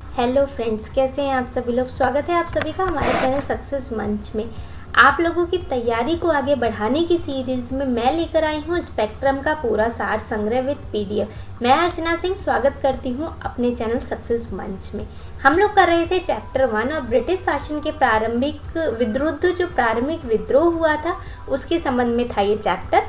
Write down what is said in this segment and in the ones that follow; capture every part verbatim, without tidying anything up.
Hello friends, कैसे हैं आप सभी लोग। स्वागत है आप सभी का हमारे चैनल सक्सेस मंच में। आप लोगों की तैयारी को आगे बढ़ाने की सीरीज़ में मैं लेकर आई हूँ स्पेक्ट्रम का पूरा सार संग्रह विद पीडीएफ। मैं अर्चना सिंह स्वागत करती हूँ अपने चैनल सक्सेस मंच में। हम लोग कर रहे थे चैप्टर वन और ब्रिटिश शासन के प्रारंभिक विरुद्ध जो प्रारंभिक विद्रोह हुआ था उसके संबंध में था ये चैप्टर।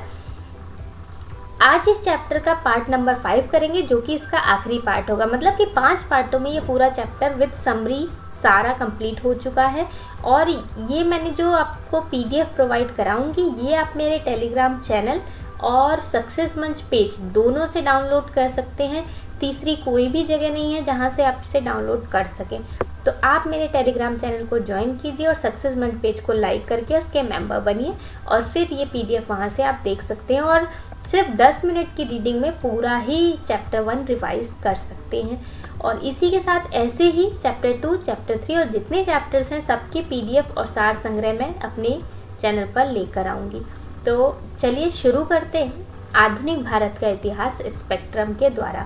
आज इस चैप्टर का पार्ट नंबर फाइव करेंगे जो कि इसका आखिरी पार्ट होगा। मतलब कि पांच पार्टों में ये पूरा चैप्टर विद समरी सारा कंप्लीट हो चुका है। और ये मैंने जो आपको पीडीएफ प्रोवाइड कराऊंगी ये आप मेरे टेलीग्राम चैनल और सक्सेस मंच पेज दोनों से डाउनलोड कर सकते हैं। तीसरी कोई भी जगह नहीं है जहाँ से आप इसे डाउनलोड कर सकें। तो आप मेरे टेलीग्राम चैनल को ज्वाइन कीजिए और सक्सेस मंच पेज को लाइक करके उसके मेंबर बनिए और फिर ये पीडीएफ वहाँ से आप देख सकते हैं और सिर्फ दस मिनट की रीडिंग में पूरा ही चैप्टर वन रिवाइज कर सकते हैं। और इसी के साथ ऐसे ही चैप्टर टू, चैप्टर थ्री और जितने चैप्टर्स हैं सबके पीडीएफ और सार संग्रह में अपने चैनल पर लेकर आऊँगी। तो चलिए शुरू करते हैं आधुनिक भारत का इतिहास स्पेक्ट्रम के द्वारा।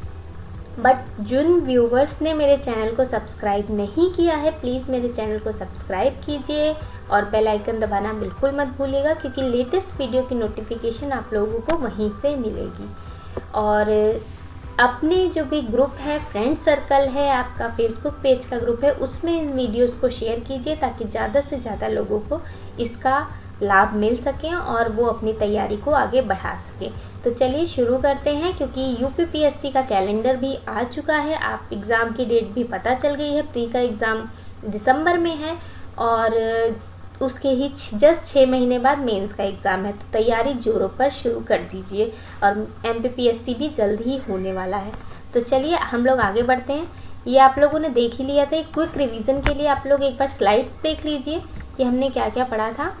बट जिन व्यूवर्स ने मेरे चैनल को सब्सक्राइब नहीं किया है प्लीज़ मेरे चैनल को सब्सक्राइब कीजिए और बेल आइकन दबाना बिल्कुल मत भूलिएगा क्योंकि लेटेस्ट वीडियो की नोटिफिकेशन आप लोगों को वहीं से मिलेगी। और अपने जो भी ग्रुप है, फ्रेंड सर्कल है, आपका फेसबुक पेज का ग्रुप है, उसमें इन वीडियोस को शेयर कीजिए ताकि ज़्यादा से ज़्यादा लोगों को इसका लाभ मिल सकें और वो अपनी तैयारी को आगे बढ़ा सकें। तो चलिए शुरू करते हैं क्योंकि यूपीपीएससी का कैलेंडर भी आ चुका है। आप एग्ज़ाम की डेट भी पता चल गई है। प्री का एग्ज़ाम दिसंबर में है और उसके ही जस्ट छः महीने बाद मेंस का एग्ज़ाम है। तो तैयारी जोरों पर शुरू कर दीजिए और एमपीपीएससी भी जल्द ही होने वाला है। तो चलिए हम लोग आगे बढ़ते हैं। ये आप लोगों ने देख ही लिया था। एक क्विक रिवीजन के लिए आप लोग एक बार स्लाइड्स देख लीजिए कि हमने क्या क्या पढ़ा था।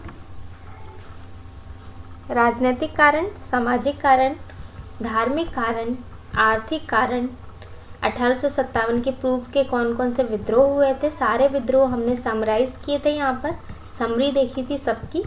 राजनीतिक कारण, सामाजिक कारण, धार्मिक कारण, आर्थिक कारण, अठारह सौ सत्तावन के पूर्व के कौन कौन से विद्रोह हुए थे, सारे विद्रोह हमने समराइज किए थे। यहाँ पर समरी देखी थी सबकी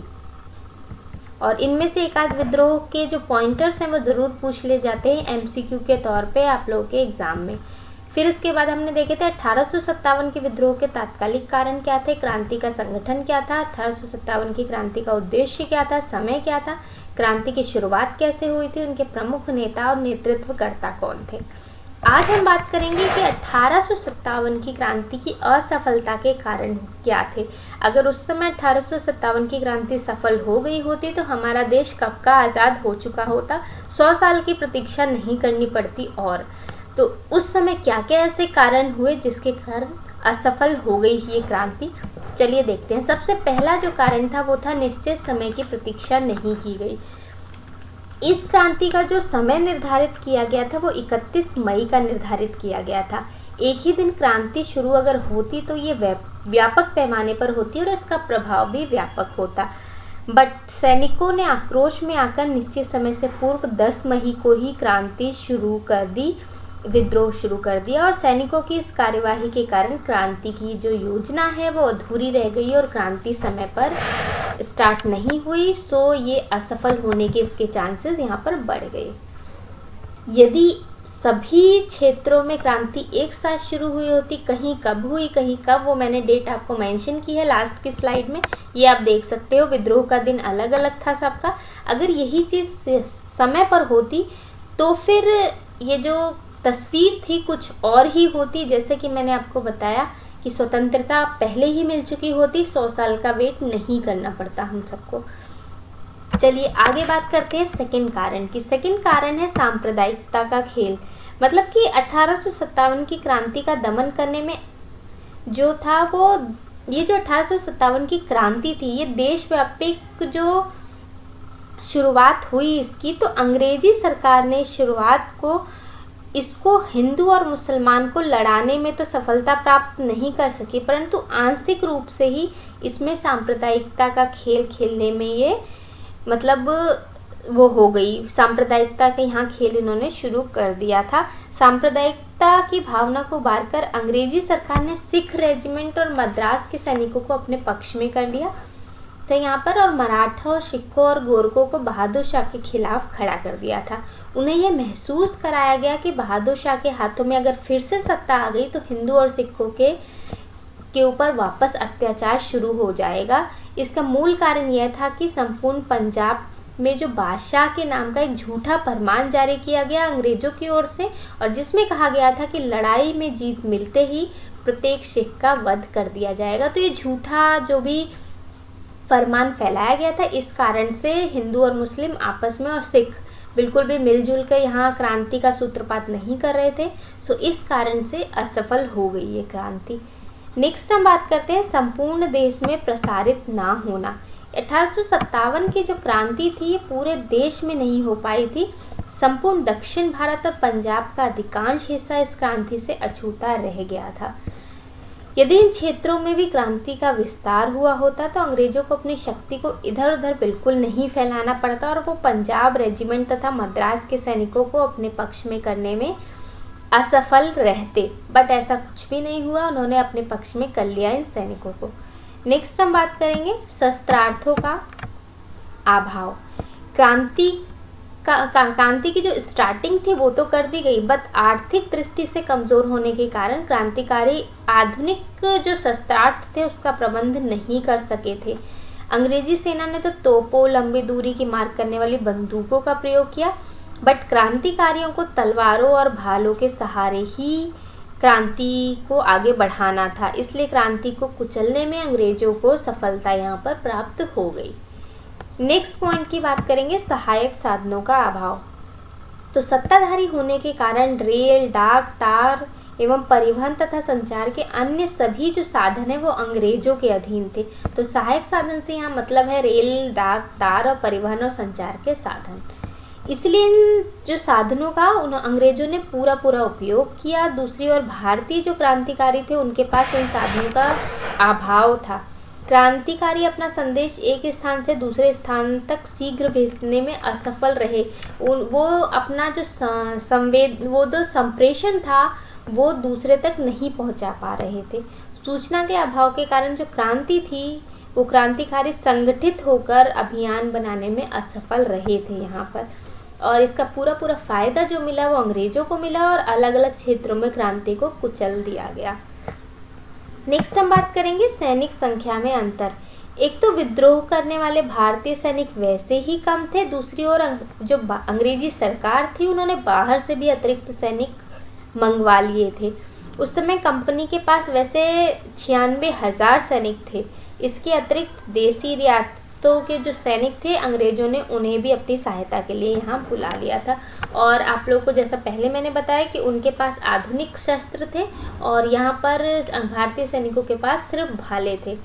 और इनमें से एक आध विद्रोह के जो पॉइंटर्स हैं वो ज़रूर पूछ ले जाते हैं एमसीक्यू के तौर पे आप लोगों के एग्ज़ाम में। फिर उसके बाद हमने देखे थे अठारह सौ सत्तावन के विद्रोह के तात्कालिक कारण क्या थे, क्रांति का संगठन क्या था, अठारह सौ सत्तावन की क्रांति का उद्देश्य क्या था, समय क्या था, क्रांति की शुरुआत कैसे हुई थी, उनके प्रमुख नेता और नेतृत्वकर्ता कौन थे। आज हम बात करेंगे कि अठारह सौ सत्तावन की क्रांति की असफलता के कारण क्या थे। अगर उस समय अठारह सौ सत्तावन की क्रांति सफल हो गई होती तो हमारा देश कब का आज़ाद हो चुका होता, सौ साल की प्रतीक्षा नहीं करनी पड़ती। और तो उस समय क्या क्या ऐसे कारण हुए जिसके कारण असफल हो गई ये क्रांति, चलिए देखते हैं। सबसे पहला जो कारण था वो था निश्चित समय की प्रतीक्षा नहीं की गई। इस क्रांति का जो समय निर्धारित किया गया था वो इकतीस मई का निर्धारित किया गया था। एक ही दिन क्रांति शुरू अगर होती तो ये व्यापक पैमाने पर होती और इसका प्रभाव भी व्यापक होता। बट सैनिकों ने आक्रोश में आकर निश्चित समय से पूर्व दस मई को ही क्रांति शुरू कर दी, विद्रोह शुरू कर दिया और सैनिकों की इस कार्यवाही के कारण क्रांति की जो योजना है वो अधूरी रह गई और क्रांति समय पर स्टार्ट नहीं हुई। सो ये असफल होने के इसके चांसेस यहाँ पर बढ़ गए। यदि सभी क्षेत्रों में क्रांति एक साथ शुरू हुई होती, कहीं कब हुई कहीं कब, वो मैंने डेट आपको मेंशन की है लास्ट की स्लाइड में, ये आप देख सकते हो। विद्रोह का दिन अलग अलग था सबका। अगर यही चीज़ समय पर होती तो फिर ये जो तस्वीर थी कुछ और ही होती। जैसे कि मैंने आपको बताया कि स्वतंत्रता पहले ही मिल चुकी होती, सौ साल का वेट नहीं करना पड़ता हम सबको। चलिए आगे बात करते हैं सेकंड कारण की। सेकंड कारण है सांप्रदायिकता का खेल। मतलब कि अठारह सौ सत्तावन की क्रांति का दमन करने में जो था वो ये जो अठारह सौ सत्तावन की क्रांति थी ये देशव्यापी जो शुरुआत हुई इसकी, तो अंग्रेजी सरकार ने शुरुआत को इसको हिंदू और मुसलमान को लड़ाने में तो सफलता प्राप्त नहीं कर सकी परंतु आंशिक रूप से ही इसमें सांप्रदायिकता का खेल खेलने में ये मतलब वो हो गई। सांप्रदायिकता के यहाँ खेल इन्होंने शुरू कर दिया था। सांप्रदायिकता की भावना को उभार कर अंग्रेजी सरकार ने सिख रेजिमेंट और मद्रास के सैनिकों को अपने पक्ष में कर लिया तो यहाँ पर और मराठा और सिखों और गोरखों को बहादुर शाह के खिलाफ खड़ा कर दिया था। उन्हें यह महसूस कराया गया कि बहादुर शाह के हाथों में अगर फिर से सत्ता आ गई तो हिंदू और सिखों के के ऊपर वापस अत्याचार शुरू हो जाएगा। इसका मूल कारण यह था कि संपूर्ण पंजाब में जो बादशाह के नाम का एक झूठा फरमान जारी किया गया अंग्रेजों की ओर से, और जिसमें कहा गया था कि लड़ाई में जीत मिलते ही प्रत्येक सिख का वध कर दिया जाएगा। तो ये झूठा जो भी फरमान फैलाया गया था, इस कारण से हिंदू और मुस्लिम आपस में और सिख बिल्कुल भी मिलजुल कर यहाँ क्रांति का सूत्रपात नहीं कर रहे थे। सो इस कारण से असफल हो गई ये क्रांति। नेक्स्ट हम बात करते हैं संपूर्ण देश में प्रसारित ना होना। अठारह सौ सत्तावन की जो क्रांति थी ये पूरे देश में नहीं हो पाई थी। संपूर्ण दक्षिण भारत और पंजाब का अधिकांश हिस्सा इस क्रांति से अछूता रह गया था। यदि इन क्षेत्रों में भी क्रांति का विस्तार हुआ होता तो अंग्रेजों को अपनी शक्ति को इधर उधर बिल्कुल नहीं फैलाना पड़ता और वो पंजाब रेजिमेंट तथा मद्रास के सैनिकों को अपने पक्ष में करने में असफल रहते। बट ऐसा कुछ भी नहीं हुआ, उन्होंने अपने पक्ष में कर लिया इन सैनिकों को। नेक्स्ट हम बात करेंगे शस्त्रार्थों का अभाव। क्रांति का क्रांति की जो स्टार्टिंग थी वो तो कर दी गई, बट आर्थिक दृष्टि से कमज़ोर होने के कारण क्रांतिकारी आधुनिक जो शस्त्रार्थ थे उसका प्रबंध नहीं कर सके थे। अंग्रेजी सेना ने तो तोपों, लंबी दूरी की मार करने वाली बंदूकों का प्रयोग किया, बट क्रांतिकारियों को तलवारों और भालों के सहारे ही क्रांति को आगे बढ़ाना था। इसलिए क्रांति को कुचलने में अंग्रेजों को सफलता यहाँ पर प्राप्त हो गई। नेक्स्ट पॉइंट की बात करेंगे सहायक साधनों का अभाव। तो सत्ताधारी होने के कारण रेल, डाक, तार एवं परिवहन तथा संचार के अन्य सभी जो साधन है वो अंग्रेजों के अधीन थे। तो सहायक साधन से यहाँ मतलब है रेल, डाक, तार और परिवहन और संचार के साधन। इसलिए इन जो साधनों का उन अंग्रेजों ने पूरा पूरा उपयोग किया। दूसरी ओर भारतीय जो क्रांतिकारी थे उनके पास इन साधनों का अभाव था। क्रांतिकारी अपना संदेश एक स्थान से दूसरे स्थान तक शीघ्र भेजने में असफल रहे। उन वो अपना जो संवेद वो जो संप्रेषण था वो दूसरे तक नहीं पहुंचा पा रहे थे। सूचना के अभाव के कारण जो क्रांति थी वो क्रांतिकारी संगठित होकर अभियान बनाने में असफल रहे थे यहाँ पर, और इसका पूरा पूरा फायदा जो मिला वो अंग्रेजों को मिला और अलग अलग क्षेत्रों में क्रांति को कुचल दिया गया। नेक्स्ट हम बात करेंगे सैनिक संख्या में अंतर। एक तो विद्रोह करने वाले भारतीय सैनिक वैसे ही कम थे, दूसरी ओर जो अंग्रेजी सरकार थी उन्होंने बाहर से भी अतिरिक्त सैनिक मंगवा लिए थे। उस समय कंपनी के पास वैसे छियानवे हजार सैनिक थे। इसके अतिरिक्त देसी रियासतों के जो सैनिक थे अंग्रेजों ने उन्हें भी अपनी सहायता के लिए यहाँ बुला लिया था। और आप लोगों को जैसा पहले मैंने बताया कि उनके पास आधुनिक शस्त्र थे और यहाँ पर भारतीय सैनिकों के पास सिर्फ भाले थे।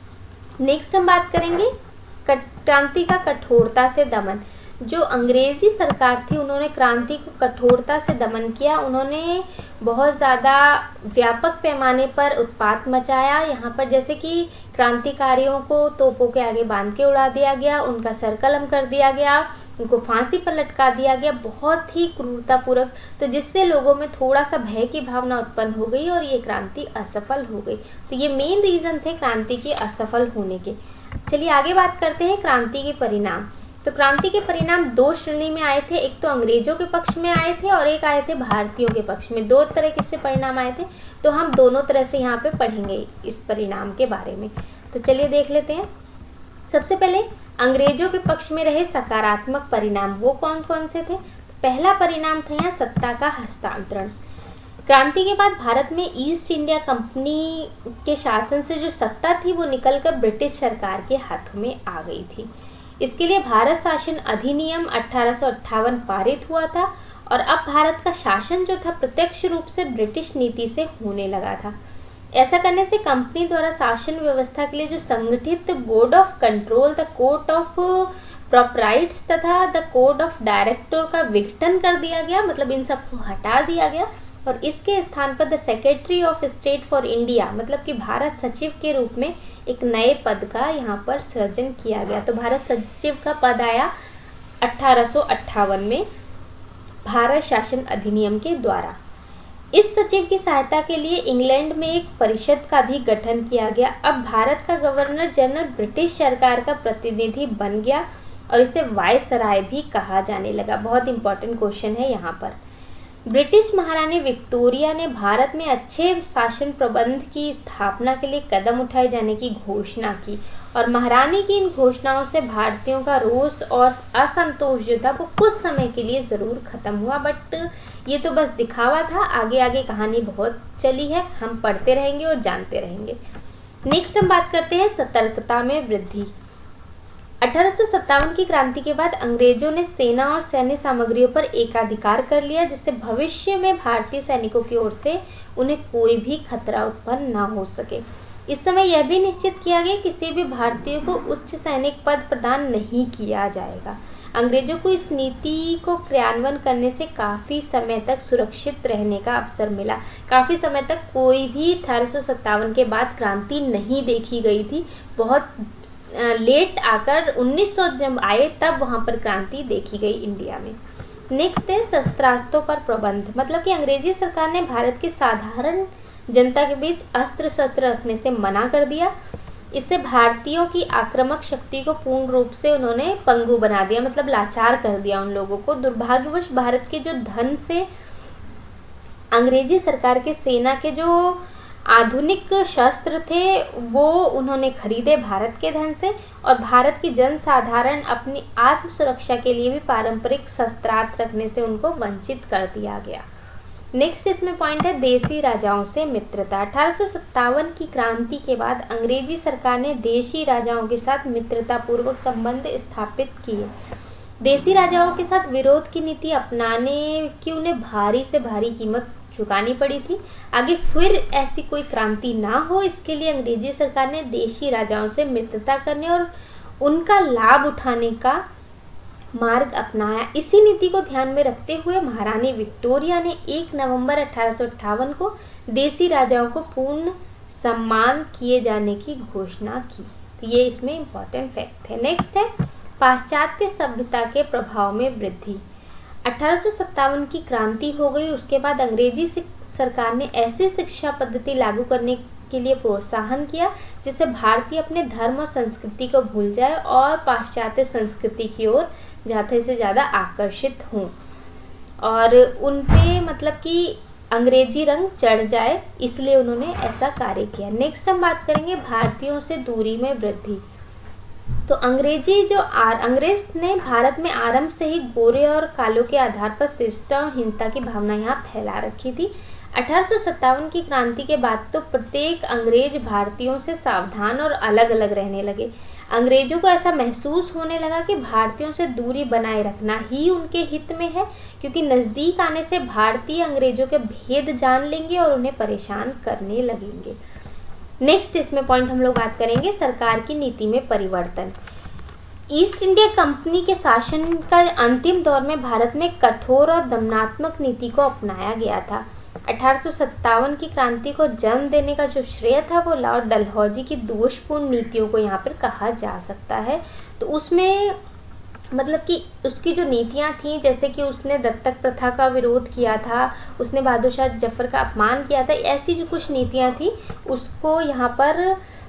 नेक्स्ट हम बात करेंगे क्रांति का कठोरता से दमन। जो अंग्रेजी सरकार थी उन्होंने क्रांति को कठोरता से दमन किया। उन्होंने बहुत ज़्यादा व्यापक पैमाने पर उत्पात मचाया। यहाँ पर जैसे कि क्रांतिकारियों को तोपों के आगे बांध के उड़ा दिया गया, उनका सर कलम कर दिया गया, उनको फांसी पर लटका दिया गया, बहुत ही क्रूरतापूर्वक, तो जिससे लोगों में थोड़ा सा भय की भावना उत्पन्न हो गई और ये क्रांति असफल हो गई। तो ये मेन रीज़न थे क्रांति के असफल होने के। चलिए आगे बात करते हैं क्रांति के परिणाम। तो क्रांति के परिणाम दो श्रेणी में आए थे, एक तो अंग्रेजों के पक्ष में आए थे और एक आए थे भारतीयों के पक्ष में। दो तरह से परिणाम आए थे, तो हम दोनों तरह से यहाँ पे पढ़ेंगे इस परिणाम के बारे में। तो चलिए देख लेते हैं। सबसे पहले अंग्रेजों के पक्ष में रहे सकारात्मक परिणाम, वो कौन कौन से थे। तो पहला परिणाम था यहाँ सत्ता का हस्तांतरण। क्रांति के बाद भारत में ईस्ट इंडिया कंपनी के शासन से जो सत्ता थी वो निकलकर ब्रिटिश सरकार के हाथों में आ गई थी। इसके लिए भारत शासन अधिनियम अठारह सौ अट्ठावन पारित हुआ था और अब भारत का शासन जो था प्रत्यक्ष रूप से ब्रिटिश नीति से होने लगा था। ऐसा करने से कंपनी द्वारा शासन व्यवस्था के लिए जो संगठित board of control, the court of proprietors तथा द कोड ऑफ डायरेक्टर का विघटन कर दिया गया, मतलब इन सबको हटा दिया गया और इसके स्थान पर the secretary of state for India, मतलब कि भारत सचिव के रूप में एक नए पद का यहाँ पर सृजन किया गया। तो भारत सचिव का पद आया अठारह सौ अट्ठावन में भारत शासन अधिनियम के द्वारा। इस सचिव की सहायता के लिए इंग्लैंड में एक परिषद का भी गठन किया गया। अब भारत का गवर्नर जनरल ब्रिटिश सरकार का प्रतिनिधि बन गया और इसे वायसराय भी कहा जाने लगा। बहुत इंपॉर्टेंट क्वेश्चन है यहाँ पर। ब्रिटिश महारानी विक्टोरिया ने भारत में अच्छे शासन प्रबंध की स्थापना के लिए कदम उठाए जाने की घोषणा की और महारानी की इन घोषणाओं से भारतीयों का रोष और असंतोष जो था वो कुछ समय के लिए ज़रूर ख़त्म हुआ, बट ये तो बस दिखावा था। आगे आगे कहानी बहुत चली है, हम पढ़ते रहेंगे और जानते रहेंगे। नेक्स्ट हम बात करते हैं सतर्कता में वृद्धि। अठारह सौ सत्तावन की क्रांति के बाद अंग्रेजों ने सेना और सैन्य सामग्रियों पर एकाधिकार कर लिया, जिससे भविष्य में भारतीय सैनिकों की ओर से उन्हें कोई भी खतरा उत्पन्न न हो सके। इस समय यह भी निश्चित किया गया किसी भी भारतीय को उच्च सैनिक पद प्रदान नहीं किया जाएगा। अंग्रेजों को इस नीति को क्रियान्वयन करने से काफ़ी समय तक सुरक्षित रहने का अवसर मिला। काफ़ी समय तक कोई भी अठारह सौ सत्तावन के बाद क्रांति नहीं देखी गई थी। बहुत लेट आकर उन्नीस सौ जब आए तब वहाँ पर क्रांति देखी गई इंडिया में। नेक्स्ट है शस्त्रास्त्रों पर प्रबंध, मतलब कि अंग्रेजी सरकार ने भारत के साधारण जनता के बीच अस्त्र शस्त्र रखने से मना कर दिया। इससे भारतीयों की आक्रामक शक्ति को पूर्ण रूप से उन्होंने पंगु बना दिया, मतलब लाचार कर दिया उन लोगों को। दुर्भाग्यवश भारत के जो धन से अंग्रेजी सरकार के सेना के जो आधुनिक शस्त्र थे वो उन्होंने खरीदे भारत के धन से, और भारत की जनसाधारण अपनी आत्म सुरक्षा के लिए भी पारंपरिक शस्त्रास्त्र रखने से उनको वंचित कर दिया गया। नेक्स्ट इसमें पॉइंट है देशी राजाओं से मित्रता। अठारह सौ सत्तावन की क्रांति के बाद अंग्रेजी सरकार ने देशी राजाओं के साथ मित्रतापूर्वक संबंध स्थापित किए। देशी राजाओं के साथ विरोध की नीति अपनाने की उन्हें भारी से भारी कीमत चुकानी पड़ी थी। आगे फिर ऐसी कोई क्रांति ना हो, इसके लिए अंग्रेजी सरकार ने देशी राजाओं से मित्रता करने और उनका लाभ उठाने का मार्ग अपनाया। इसी नीति को ध्यान में रखते हुए महारानी विक्टोरिया ने एक नवंबर अठारह सौ अट्ठावन को देशी राजाओं को पूर्ण सम्मान किए जाने की घोषणा की। तो ये इसमें इम्पोर्टेंट फैक्ट है। नेक्स्ट है पाश्चात्य सभ्यता के प्रभाव में वृद्धि। अठारह सौ सत्तावन की क्रांति हो गई, उसके बाद अंग्रेजी सरकार ने ऐसी शिक्षा पद्धति लागू करने के लिए प्रोत्साहन किया जिससे भारतीय अपने धर्म और संस्कृति को भूल जाए और पाश्चात्य संस्कृति की ओर ज़्यादा से ज़्यादा आकर्षित हों और उन पे मतलब कि अंग्रेजी रंग चढ़ जाए, इसलिए उन्होंने ऐसा कार्य किया। नेक्स्ट हम बात करेंगे भारतीयों से दूरी में वृद्धि। तो अंग्रेजी जो आर अंग्रेज ने भारत में आरंभ से ही गोरे और कालों के आधार पर शिष्टता और हीनता की भावना यहाँ फैला रखी थी। अठारह सौ सत्तावन की क्रांति के बाद तो प्रत्येक अंग्रेज भारतीयों से सावधान और अलग अलग रहने लगे। अंग्रेजों को ऐसा महसूस होने लगा कि भारतीयों से दूरी बनाए रखना ही उनके हित में है, क्योंकि नज़दीक आने से भारतीय अंग्रेजों के भेद जान लेंगे और उन्हें परेशान करने लगेंगे। नेक्स्ट इसमें पॉइंट हम लोग बात करेंगे सरकार की नीति में परिवर्तन। ईस्ट इंडिया कंपनी के शासन का अंतिम दौर में भारत में कठोर और दमनात्मक नीति को अपनाया गया था। अठारह सौ सत्तावन की क्रांति को जन्म देने का जो श्रेय था वो लॉर्ड डलहौजी की दोषपूर्ण नीतियों को यहाँ पर कहा जा सकता है। तो उसमें मतलब कि उसकी जो नीतियाँ थीं, जैसे कि उसने दत्तक प्रथा का विरोध किया था, उसने बहादुर शाह जफर का अपमान किया था, ऐसी जो कुछ नीतियाँ थी उसको यहाँ पर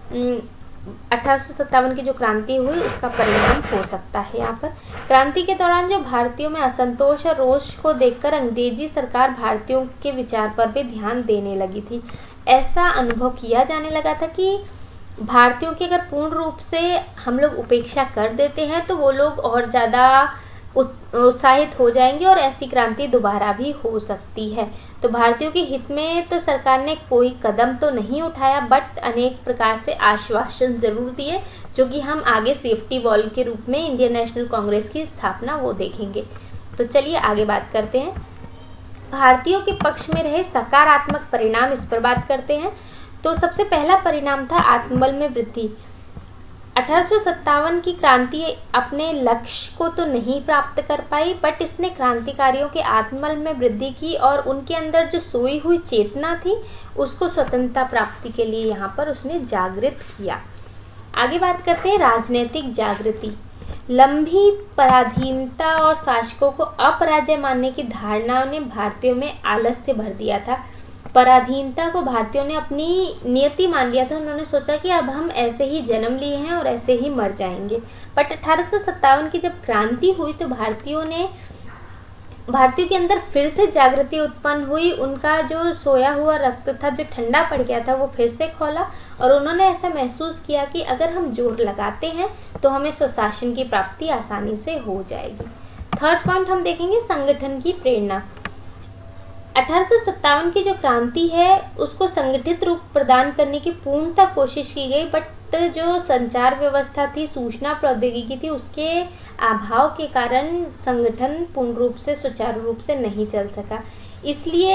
अठारह सौ सत्तावन की जो क्रांति हुई उसका परिणाम हो सकता है। यहाँ पर क्रांति के दौरान जो भारतीयों में असंतोष और रोष को देखकर अंग्रेजी सरकार भारतीयों के विचार पर भी ध्यान देने लगी थी। ऐसा अनुभव किया जाने लगा था कि भारतीयों की अगर पूर्ण रूप से हम लोग उपेक्षा कर देते हैं तो वो लोग और ज़्यादा उत्साहित हो जाएंगे और ऐसी क्रांति दोबारा भी हो सकती है। तो भारतीयों के हित में तो सरकार ने कोई कदम तो नहीं उठाया, बट अनेक प्रकार से आश्वासन जरूर दिए, जो कि हम आगे सेफ्टी वॉल के रूप में इंडियन नेशनल कांग्रेस की स्थापना वो देखेंगे। तो चलिए आगे बात करते हैं। भारतीयों के पक्ष में रहे सकारात्मक परिणाम, इस पर बात करते हैं। तो सबसे पहला परिणाम था आत्मबल में वृद्धि। अठारह सौ सत्तावन की क्रांति अपने लक्ष्य को तो नहीं प्राप्त कर पाई, बट इसने क्रांतिकारियों के आत्मबल में वृद्धि की और उनके अंदर जो सोई हुई चेतना थी उसको स्वतंत्रता प्राप्ति के लिए यहाँ पर उसने जागृत किया। आगे बात करते हैं राजनीतिक जागृति। लंबी पराधीनता और शासकों को अपराजय मानने की धारणा ने भारतीयों में आलस्य भर दिया था। पराधीनता को भारतीयों ने अपनी नियति मान लिया था। उन्होंने सोचा कि अब हम ऐसे ही जन्म लिए हैं और ऐसे ही मर जाएंगे। बट अठारह सौ सत्तावन की जब क्रांति हुई तो भारतीयों ने भारतीयों के अंदर फिर से जागृति उत्पन्न हुई। उनका जो सोया हुआ रक्त था, जो ठंडा पड़ गया था, वो फिर से खोला और उन्होंने ऐसा महसूस किया कि अगर हम जोर लगाते हैं तो हमें स्वशासन की प्राप्ति आसानी से हो जाएगी। थर्ड पॉइंट हम देखेंगे संगठन की प्रेरणा। अठारह सौ सत्तावन की जो क्रांति है उसको संगठित रूप प्रदान करने की पूर्णतः कोशिश की गई, बट जो संचार व्यवस्था थी, सूचना प्रौद्योगिकी थी, उसके अभाव के कारण संगठन पूर्ण रूप से सुचारू रूप से नहीं चल सका। इसलिए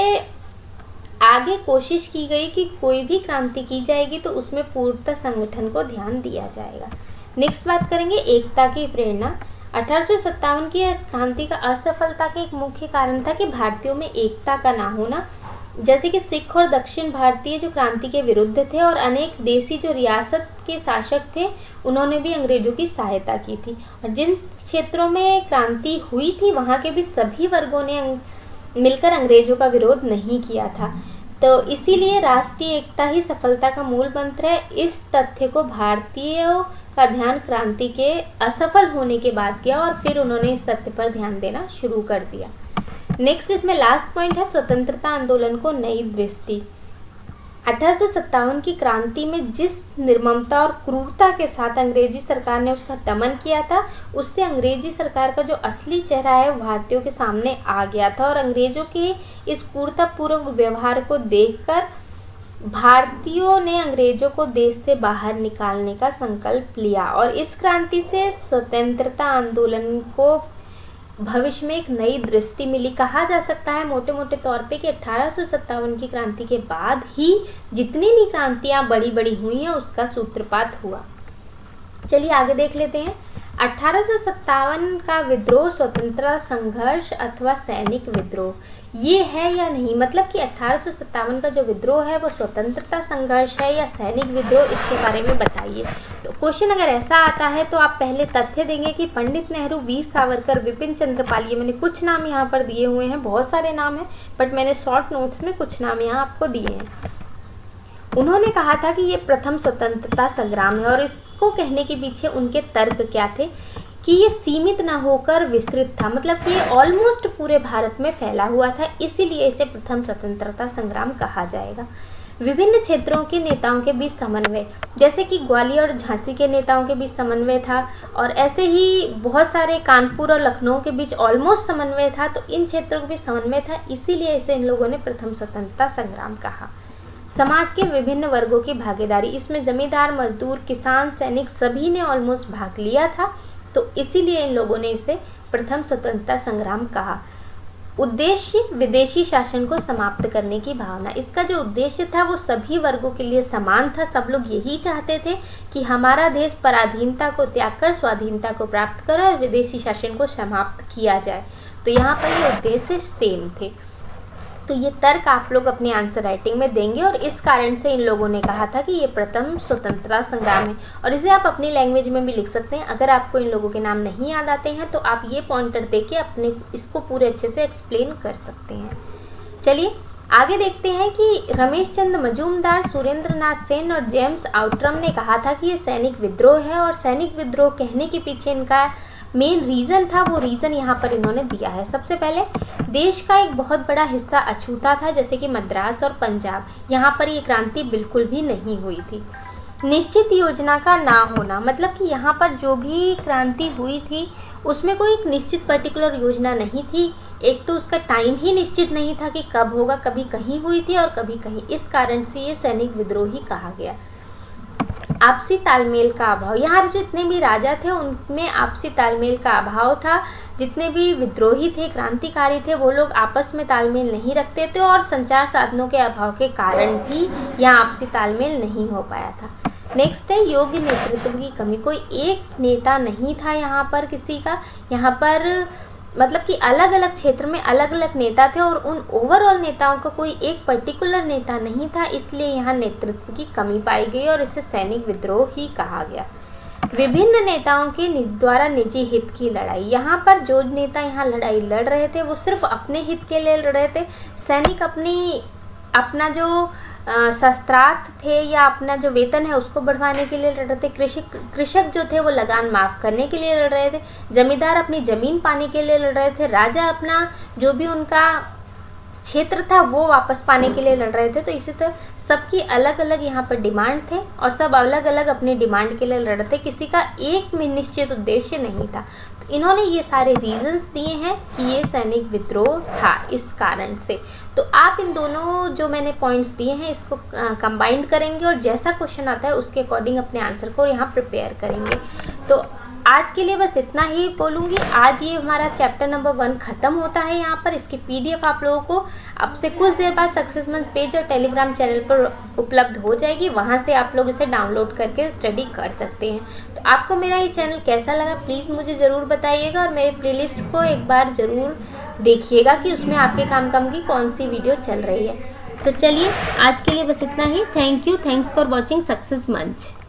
आगे कोशिश की गई कि कोई भी क्रांति की जाएगी तो उसमें पूर्णतः संगठन को ध्यान दिया जाएगा। नेक्स्ट बात करेंगे एकता की प्रेरणा। अठारह सौ सत्तावन की क्रांति का असफलता का एक मुख्य कारण था कि भारतीयों में एकता का ना होना। जैसे कि सिख और दक्षिण भारतीय जो क्रांति के विरुद्ध थे और अनेक देशी जो रियासत के शासक थे उन्होंने भी अंग्रेजों की सहायता की थी, और जिन क्षेत्रों में क्रांति हुई थी वहाँ के भी सभी वर्गों ने मिलकर अंग्रेजों का विरोध नहीं किया था। तो इसीलिए राष्ट्रीय एकता ही सफलता का मूल मंत्र है। इस तथ्य को भारतीयों का ध्यान क्रांति के असफल होने के बाद किया और फिर उन्होंने इस तथ्य पर ध्यान देना शुरू कर दिया। नेक्स्ट इसमें लास्ट पॉइंट है स्वतंत्रता आंदोलन को नई दृष्टि। अठारह सौ सत्तावन की क्रांति में जिस निर्ममता और क्रूरता के साथ अंग्रेजी सरकार ने उसका दमन किया था, उससे अंग्रेजी सरकार का जो असली चेहरा है वो भारतीयों के सामने आ गया था और अंग्रेजों के इस क्रूरतापूर्वक व्यवहार को देखकर भारतीयों ने अंग्रेजों को देश से बाहर निकालने का संकल्प लिया और इस क्रांति से स्वतंत्रता आंदोलन को भविष्य में एक नई दृष्टि मिली। कहा जा सकता है मोटे मोटे तौर पे कि अठारह सौ सत्तावन की क्रांति के बाद ही जितनी भी क्रांतियां बड़ी बड़ी हुई हैं उसका सूत्रपात हुआ। चलिए आगे देख लेते हैं। अठारह सौ सत्तावन का विद्रोह स्वतंत्रता संघर्ष अथवा सैनिक विद्रोह ये है या नहीं, मतलब कि अठारह सौ सत्तावन का जो विद्रोह है वो स्वतंत्रता संघर्ष है या सैनिक विद्रोह, इसके बारे में बताइए। तो क्वेश्चन अगर ऐसा आता है तो आप पहले तथ्य देंगे कि पंडित नेहरू, वीर सावरकर, विपिन चंद्र पाल, ये मैंने कुछ नाम यहाँ पर दिए हुए हैं, बहुत सारे नाम हैं बट मैंने शॉर्ट नोट्स में कुछ नाम यहाँ आपको दिए हैं। उन्होंने कहा था कि ये प्रथम स्वतंत्रता संग्राम है और इसको कहने के पीछे उनके तर्क क्या थे कि ये सीमित ना होकर विस्तृत था, मतलब कि ये ऑलमोस्ट पूरे भारत में फैला हुआ था, इसीलिए इसे प्रथम स्वतंत्रता संग्राम कहा जाएगा। विभिन्न क्षेत्रों के नेताओं के बीच समन्वय, जैसे कि ग्वालियर और झांसी के नेताओं के बीच समन्वय था और ऐसे ही बहुत सारे कानपुर और लखनऊ के बीच ऑलमोस्ट समन्वय था, तो इन क्षेत्रों के बीच समन्वय था, इसीलिए इसे इन लोगों ने प्रथम स्वतंत्रता संग्राम कहा। समाज के विभिन्न वर्गों की भागीदारी, इसमें जमींदार, मजदूर, किसान, सैनिक सभी ने ऑलमोस्ट भाग लिया था, तो इसीलिए इन लोगों ने इसे प्रथम स्वतंत्रता संग्राम कहा। उद्देश्य विदेशी शासन को समाप्त करने की भावना, इसका जो उद्देश्य था वो सभी वर्गों के लिए समान था। सब लोग यही चाहते थे कि हमारा देश पराधीनता को त्याग कर स्वाधीनता को प्राप्त करे और विदेशी शासन को समाप्त किया जाए, तो यहाँ पर ये उद्देश्य सेम थे। तो ये तर्क आप लोग अपनी आंसर राइटिंग में देंगे और इस कारण से इन लोगों ने कहा था कि ये प्रथम स्वतंत्रता संग्राम है और इसे आप अपनी लैंग्वेज में भी लिख सकते हैं। अगर आपको इन लोगों के नाम नहीं याद आते हैं तो आप ये पॉइंटर देके अपने इसको पूरे अच्छे से एक्सप्लेन कर सकते हैं। चलिए आगे देखते हैं कि रमेश चंद्र मजूमदार, सुरेंद्र नाथ सेन और जेम्स आउट्रम ने कहा था कि ये सैनिक विद्रोह है और सैनिक विद्रोह कहने के पीछे इनका मेन रीज़न था, वो रीज़न यहाँ पर इन्होंने दिया है। सबसे पहले देश का एक बहुत बड़ा हिस्सा अछूता था, जैसे कि मद्रास और पंजाब, यहाँ पर ये क्रांति बिल्कुल भी नहीं हुई थी। निश्चित योजना का ना होना, मतलब कि यहाँ पर जो भी क्रांति हुई थी उसमें कोई एक निश्चित पर्टिकुलर योजना नहीं थी। एक तो उसका टाइम ही निश्चित नहीं था कि कब होगा, कभी कहीं हुई थी और कभी कहीं, इस कारण से ये सैनिक विद्रोह ही कहा गया। आपसी तालमेल का अभाव, यहाँ जो जितने भी राजा थे उनमें आपसी तालमेल का अभाव था। जितने भी विद्रोही थे, क्रांतिकारी थे, वो लोग आपस में तालमेल नहीं रखते थे और संचार साधनों के अभाव के कारण भी यहाँ आपसी तालमेल नहीं हो पाया था। नेक्स्ट है योग्य नेतृत्व की कमी, कोई एक नेता नहीं था यहाँ पर किसी का, यहाँ पर मतलब कि अलग अलग क्षेत्र में अलग अलग नेता थे और उन ओवरऑल नेताओं का कोई एक पर्टिकुलर नेता नहीं था, इसलिए यहाँ नेतृत्व की कमी पाई गई और इसे सैनिक विद्रोह ही कहा गया। विभिन्न नेताओं के द्वारा निजी हित की लड़ाई। यहाँ पर जो नेता यहाँ लड़ाई लड़ रहे थे वो सिर्फ अपने हित के लिए लड़ रहे थे। सैनिक अपनी अपना जो शस्त्रार्थ थे या अपना जो वेतन है उसको बढ़वाने के लिए लड़ रहे थे। कृषक कृषक जो थे वो लगान माफ़ करने के लिए लड़ रहे थे। जमींदार अपनी ज़मीन पाने के लिए लड़ रहे थे। राजा अपना जो भी उनका क्षेत्र था वो वापस पाने के लिए लड़ रहे थे। तो इसी तरह सबकी अलग अलग यहाँ पर डिमांड थे और सब अलग अलग अपनी डिमांड के लिए लड़ रहे थे। किसी का एक में निश्चित उद्देश्य नहीं था। तो इन्होंने ये सारे रीजंस दिए हैं कि ये सैनिक विद्रोह था इस कारण से। तो आप इन दोनों जो मैंने पॉइंट्स दिए हैं इसको कंबाइन करेंगे और जैसा क्वेश्चन आता है उसके अकॉर्डिंग अपने आंसर को यहाँ प्रिपेयर करेंगे। तो आज के लिए बस इतना ही बोलूँगी। आज ये हमारा चैप्टर नंबर वन ख़त्म होता है। यहाँ पर इसकी पीडीएफ आप लोगों को अब से कुछ देर बाद सक्सेस मंच पेज और टेलीग्राम चैनल पर उपलब्ध हो जाएगी। वहाँ से आप लोग इसे डाउनलोड करके स्टडी कर सकते हैं। तो आपको मेरा ये चैनल कैसा लगा प्लीज़ मुझे ज़रूर बताइएगा और मेरे प्लेलिस्ट को एक बार ज़रूर देखिएगा कि उसमें आपके काम काम की कौन सी वीडियो चल रही है। तो चलिए आज के लिए बस इतना ही। Thank you, thanks for watching success मंच।